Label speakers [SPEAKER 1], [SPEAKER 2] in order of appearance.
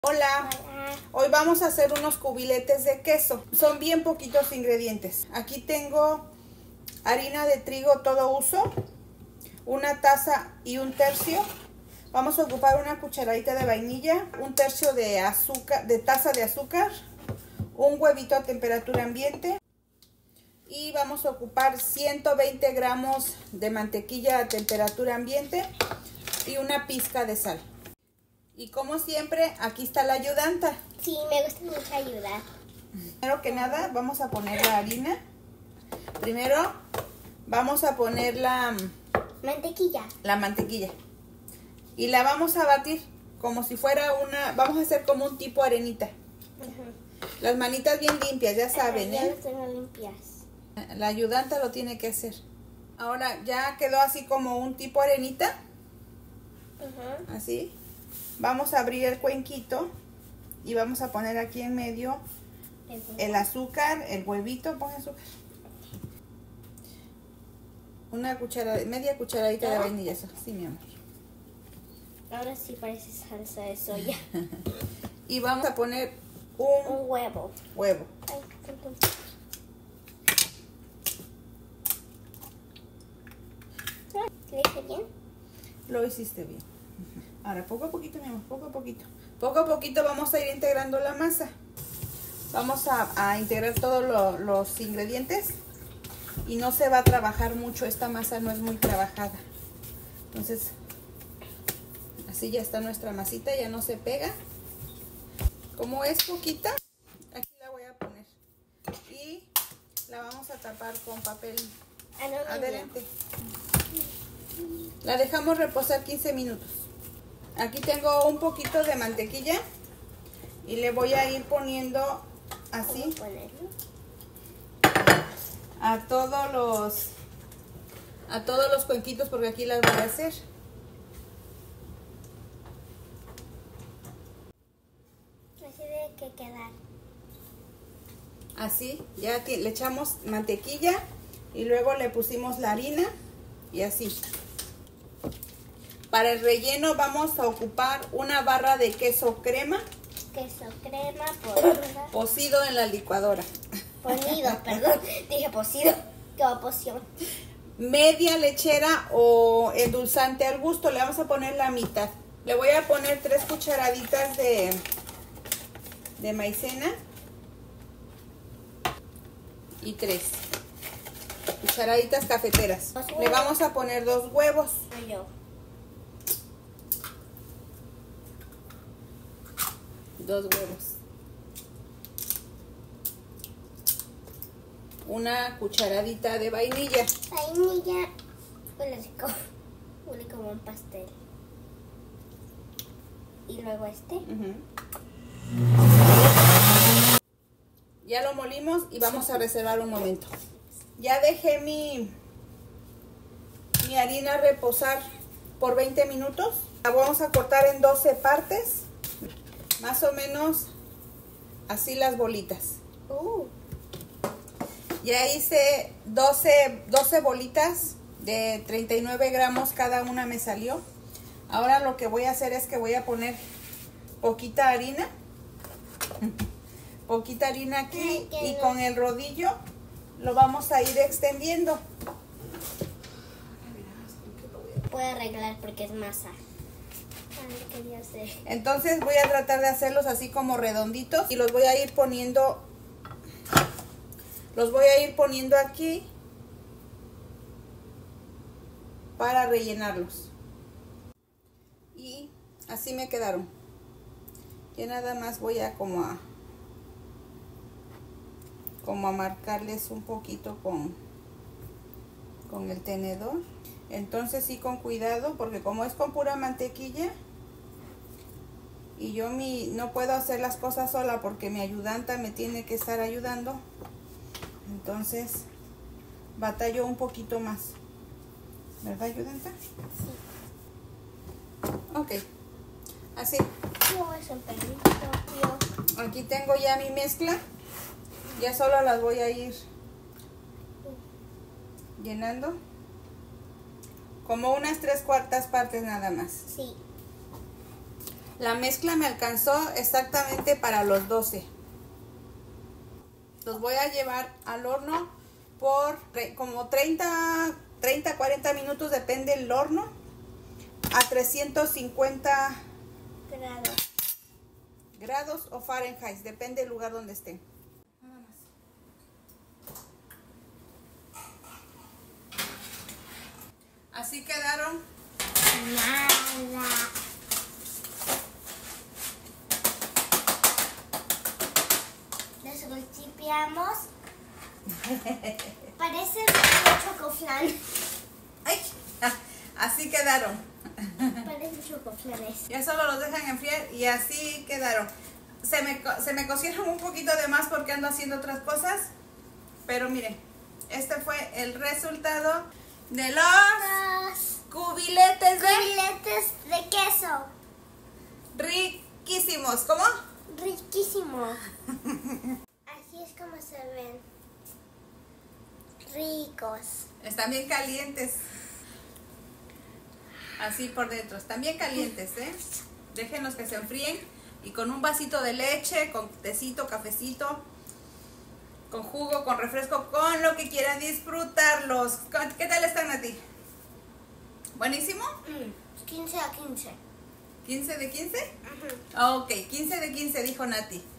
[SPEAKER 1] Hola, hoy vamos a hacer unos cubiletes de queso. Son bien poquitos ingredientes. Aquí tengo harina de trigo todo uso, una taza y un tercio. Vamos a ocupar una cucharadita de vainilla, un tercio de azúcar, de taza de azúcar, un huevito a temperatura ambiente y vamos a ocupar 120 gramos de mantequilla a temperatura ambiente y una pizca de sal. Y como siempre, aquí está la ayudanta.
[SPEAKER 2] Sí, me gusta mucho ayudar.
[SPEAKER 1] Primero que nada, vamos a poner la harina. Primero, vamos a poner la mantequilla. Y la vamos a batir como si fuera una... Vamos a hacer como un tipo arenita. Las manitas bien limpias, ya saben,
[SPEAKER 2] Ya las tengo limpias.
[SPEAKER 1] La ayudanta lo tiene que hacer. Ahora ya quedó así como un tipo arenita. Así. Vamos a abrir el cuenquito y vamos a poner aquí en medio el azúcar, el huevito, pon azúcar. Una cucharada, media cucharadita de vainilla, eso, sí, mi amor.
[SPEAKER 2] Ahora sí parece salsa de soya.
[SPEAKER 1] Y vamos a poner
[SPEAKER 2] un huevo.
[SPEAKER 1] Ay,
[SPEAKER 2] ¿Lo hice bien?
[SPEAKER 1] Lo hiciste bien. Ahora, poco a poquito, mi amor, poco a poquito. Poco a poquito vamos a ir integrando la masa. Vamos a integrar todos los ingredientes. Y no se va a trabajar mucho, esta masa no es muy trabajada. Entonces, así ya está nuestra masita, ya no se pega. Como es poquita, aquí la voy a poner. Y la vamos a tapar con papel adherente. La dejamos reposar 15 minutos. Aquí tengo un poquito de mantequilla y le voy a ir poniendo así a todos los cuenquitos, porque aquí las voy a hacer.
[SPEAKER 2] Así debe que quedar.
[SPEAKER 1] Así, ya le echamos mantequilla y luego le pusimos la harina y así. Para el relleno vamos a ocupar una barra de queso crema.
[SPEAKER 2] Queso crema
[SPEAKER 1] cocido en la licuadora.
[SPEAKER 2] Ponido, perdón, dije cocido. Qué poción.
[SPEAKER 1] Media lechera o endulzante al gusto, le vamos a poner la mitad. Le voy a poner 3 cucharaditas de maicena y 3 cucharaditas cafeteras. Le vamos a poner 2 huevos.
[SPEAKER 2] Yo.
[SPEAKER 1] 2 huevos. Una cucharadita de vainilla.
[SPEAKER 2] Vainilla. Huele como un pastel. Y luego
[SPEAKER 1] Ya lo molimos y vamos a reservar un momento. Ya dejé mi harina reposar por 20 minutos. La vamos a cortar en 12 partes. Más o menos así las bolitas. Ya hice 12 bolitas de 39 gramos cada una me salió. Ahora lo que voy a hacer es que voy a poner poquita harina. Poquita harina aquí y con el rodillo lo vamos a ir extendiendo.
[SPEAKER 2] Puedo arreglar porque es masa.
[SPEAKER 1] Entonces voy a tratar de hacerlos así como redonditos y los voy a ir poniendo aquí para rellenarlos. Y así me quedaron. Ya nada más voy a como a marcarles un poquito con el tenedor. Entonces sí, con cuidado, porque como es con pura mantequilla y yo no puedo hacer las cosas sola porque mi ayudanta me tiene que estar ayudando, entonces batallo un poquito más, ¿verdad, ayudanta? Sí. Ok, así. Aquí tengo ya mi mezcla, ya solo las voy a ir llenando. Como unas 3/4 partes nada más.
[SPEAKER 2] Sí.
[SPEAKER 1] La mezcla me alcanzó exactamente para los 12. Los voy a llevar al horno por como 30, 40 minutos, depende del horno, a 350 grados o Fahrenheit, depende del lugar donde estén. Así quedaron.
[SPEAKER 2] Nada. Los golpeamos. Parece un chocoflan.
[SPEAKER 1] ¡Ay! Así quedaron.
[SPEAKER 2] Parecen chocoflanes.
[SPEAKER 1] Ya solo los dejan enfriar y así quedaron. Se me cocieron un poquito de más porque ando haciendo otras cosas. Pero miren, este fue el resultado de los cubiletes
[SPEAKER 2] de queso.
[SPEAKER 1] riquísimos. ¿Cómo?
[SPEAKER 2] Riquísimo. Así es como se ven. Ricos.
[SPEAKER 1] Están bien calientes. Así por dentro. Están bien calientes, ¿eh? Déjenlos que se enfríen. Y con un vasito de leche, con tecito, cafecito, con jugo, con refresco, con lo que quieran disfrutarlos. ¿Qué tal están, Nati? ¿Buenísimo?
[SPEAKER 2] 15 a 15.
[SPEAKER 1] ¿15 de 15?
[SPEAKER 2] Ajá.
[SPEAKER 1] Ok, 15 de 15 dijo Nati.